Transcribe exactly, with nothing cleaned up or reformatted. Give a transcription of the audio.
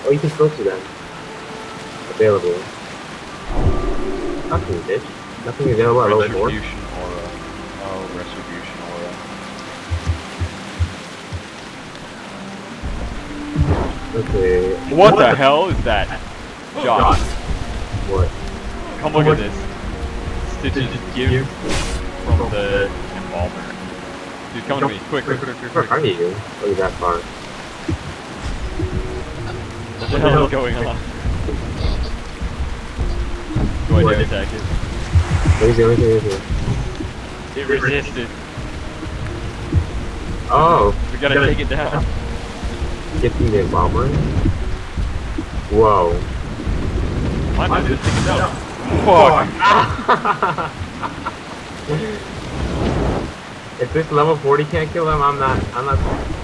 Oh, you can still see them. Available. Nothing, bitch. Nothing available at level four. Retribution aura. Oh, retribution aura. Okay. What, what the, the hell is that? Josh. What? Come look at this. Stitches give from the embalmer. Dude, come to me. Quick, quick, quick, quick, quick. Where are you? Oh, that far. What the hell is going on? Go ahead and attack it. Where is it? Where is it? Where is it? It resisted. Oh. We gotta, gotta take it down. Get the embalmer. Whoa. Why not just take it down? Fuck. If this level forty can't kill him, I'm not. I'm not.